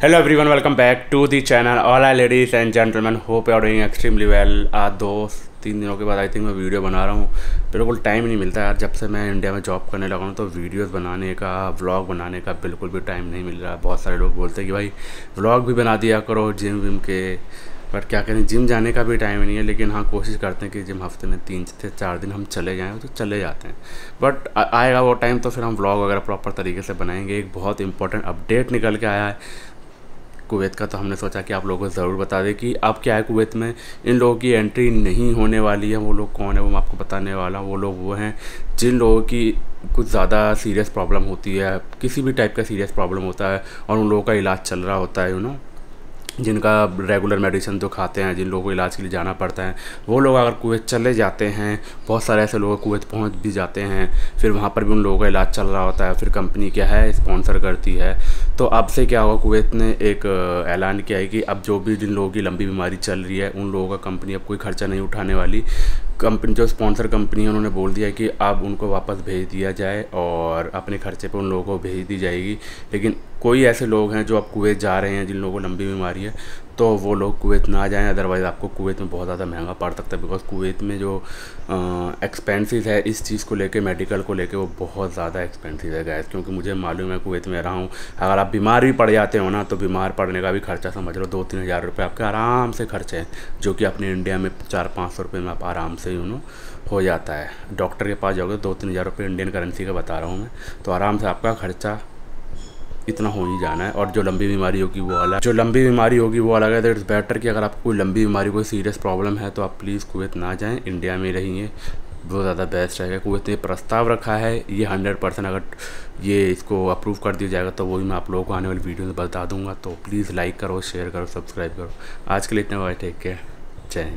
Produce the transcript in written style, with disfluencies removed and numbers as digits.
Hello everyone, welcome back to the channel. All are ladies and gentleman, hope you are doing extremely well. आज 2-3 दिनों के बाद I think मैं video बना रहा हूँ। बिल्कुल टाइम नहीं मिलता यार, जब से मैं इंडिया में जॉब करने लगा हूँ तो वीडियोस बनाने का, व्लॉग बनाने का बिल्कुल भी टाइम नहीं मिल रहा। बहुत सारे लोग बोलते हैं कि भाई व्लॉग भी बना दिया करो जिम विम के, बट क्या करें, जिम जाने का भी टाइम नहीं है। लेकिन हाँ, कोशिश करते हैं कि जिम हफ्ते में 3 से 4 दिन हम चले जाएँ तो चले जाते हैं। बट आएगा वो टाइम तो फिर हम व्लॉग वगैरह प्रॉपर तरीके से बनाएंगे। एक बहुत इंपॉर्टेंट अपडेट निकल के आया है कुवैत का, तो हमने सोचा कि आप लोगों को ज़रूर बता दें कि अब क्या है। कुवैत में इन लोगों की एंट्री नहीं होने वाली है। वो लोग कौन है वो मैं आपको बताने वाला हूँ। वो लोग वो हैं जिन लोगों की कुछ ज़्यादा सीरियस प्रॉब्लम होती है, किसी भी टाइप का सीरियस प्रॉब्लम होता है और उन लोगों का इलाज चल रहा होता है, जिनका रेगुलर मेडिसिन तो खाते हैं, जिन लोगों को इलाज के लिए जाना पड़ता है, वो लोग अगर कुवैत चले जाते हैं, बहुत सारे ऐसे लोग कुवैत पहुंच भी जाते हैं, फिर वहाँ पर भी उन लोगों का इलाज चल रहा होता है, फिर कंपनी क्या है स्पॉन्सर करती है। तो अब से क्या होगा, कुवैत ने एक ऐलान किया है कि अब जो भी जिन लोगों की लंबी बीमारी चल रही है उन लोगों का कंपनी अब कोई खर्चा नहीं उठाने वाली। कंपनी जो स्पॉन्सर कंपनी है उन्होंने बोल दिया है कि अब उनको वापस भेज दिया जाए और अपने खर्चे पे उन लोगों को भेज दी जाएगी। लेकिन कोई ऐसे लोग हैं जो अब कुवैत जा रहे हैं जिन लोगों को लंबी बीमारी है, तो वो लोग कुवैत ना जाएं। अदरवाइज़ आपको कुवैत में बहुत ज़्यादा महंगा पड़ सकता है, बिकॉज कुवैत में जो एक्सपेंसेस है इस चीज़ को लेके, मेडिकल को लेके, वो बहुत ज़्यादा एक्सपेंसिव है गैस। क्योंकि मुझे मालूम है, कुवैत में रहा हूँ। अगर आप बीमार भी पड़ जाते हो ना, तो बीमार पड़ने का भी खर्चा समझ लो 2-3 हज़ार रुपये आपके आराम से खर्चे हैं, जो कि अपने इंडिया में 400-500 रुपये में आप आराम से हो जाता है। डॉक्टर के पास जाओगे 2-3 हज़ार रुपये इंडियन करेंसी का बता रहा हूँ मैं, तो आराम से आपका खर्चा इतना हो ही जाना है। और जो लंबी बीमारी होगी वो अलग है। तो इट्स बेटर कि अगर आपको कोई लंबी बीमारी, कोई सीरियस प्रॉब्लम है, तो आप प्लीज़ कुवैत ना जाएं, इंडिया में रहिए, वो ज़्यादा बेस्ट रहेगा। कुवैत ने प्रस्ताव रखा है, ये 100% अगर ये इसको अप्रूव कर दिया जाएगा तो वही मैं आप लोगों को आने वाली वीडियो में बता दूंगा। तो प्लीज़ लाइक करो, शेयर करो, सब्सक्राइब करो। आज के लिए इतना, टेक केयर, जय हिंद।